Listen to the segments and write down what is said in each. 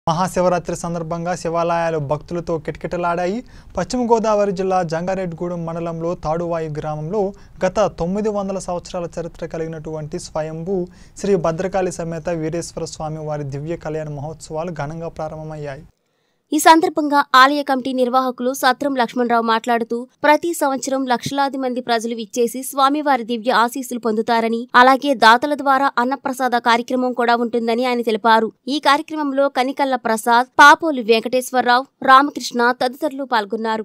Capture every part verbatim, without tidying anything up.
మహాశివరాత్రి సందర్భంగా శివాలయాలు భక్తులతో కిటకిటలాడాయి. పశ్చిమ గోదావరి జిల్లా జంగారెడ్డిగూడెం మండలంలో తాడువాయి గ్రామంలో గత తొమ్మిది వందల సంవత్సరాల చరిత్ర కలిగినటువంటి స్వయంభూ శ్రీ భద్రకాళి సమేత వీరేశ్వర స్వామి వారి దివ్య కళ్యాణ మహోత్సవాలు ఘనంగా ప్రారంభమయ్యాయి. ఈ సందర్భంగా ఆలయ కమిటీ నిర్వాహకులు సత్రం లక్ష్మణరావు మాట్లాడుతూ ప్రతి సంవత్సరం లక్షలాది మంది ప్రజలు విచ్చేసి స్వామివారి దివ్య ఆశీస్సులు పొందుతారని, అలాగే దాతల ద్వారా అన్నప్రసాద కార్యక్రమం కూడా ఉంటుందని ఆయన తెలిపారు. ఈ కార్యక్రమంలో కనికల్ల ప్రసాద్, పాపోలు వెంకటేశ్వరరావు, రామకృష్ణ తదితరులు పాల్గొన్నారు.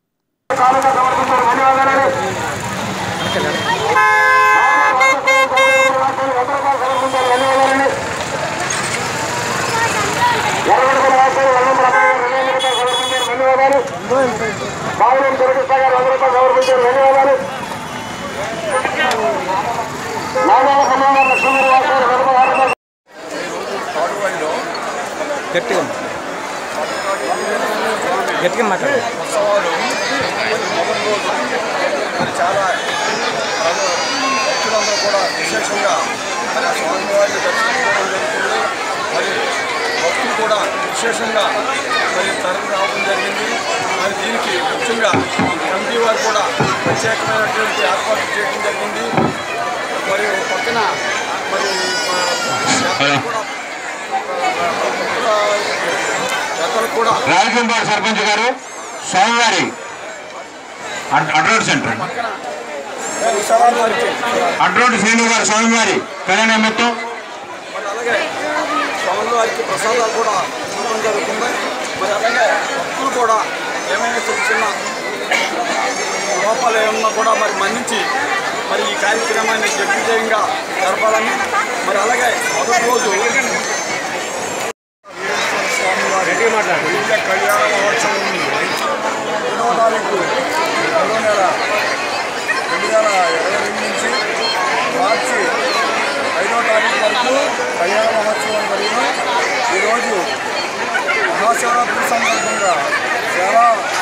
గట్టిగా గట్టిగా మాట్లాడారు. చాలా భక్తులందరూ కూడా విశేషంగా స్వామివారిని దర్శించుకోవడం జరుగుతుంది. మరి భక్తులు కూడా విశేషంగా మరి తరలి రావడం జరిగింది. మరి దీనికి ముఖ్యంగా కమిటీ వారు కూడా ప్రత్యేకమైనటువంటి ఏర్పాట్లు చేయడం జరిగింది. మరి పక్కన మరి కూడా రాజకంపాడు సర్పంచ్ గారు స్వామివారి అడ్రోడ్ సెంటర్ అడ్రోడ్ శ్రీను గారు స్వామివారి కళ్యాణ నిమిత్తం మరి అలాగే స్వామివారికి ప్రసాదాలు కూడా ఇవ్వడం జరుగుతుంది. మరి అలాగే భక్తులు కూడా ఏమైనా చిన్న చిన్న లోపాలు ఏమన్నా కూడా మరి మన్నించి మరి ఈ కార్యక్రమాన్ని దిగ్విజయంగా జరపాలని, మరి అలాగే మొదటి రోజు కళ్యాణ మహోత్సవం రెండవ తారీఖు రెండో నెల రెండు వేల ఇరవై రెండు నుంచి మార్చి ఐదవ తారీఖు వరకు కళ్యాణ మహోత్సవం జరిగిన ఈరోజు మహాశివరాత్రి సందర్భంగా చాలా